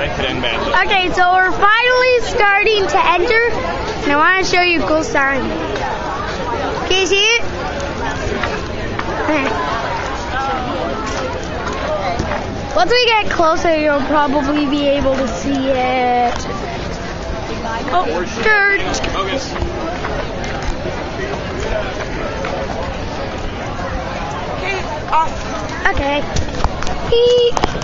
could end magic. Okay, so we're finally starting to enter, and I want to show you a cool sign. Can you see it? Once we get closer, you'll probably be able to see it. Oh, dirt. Okay. Okay.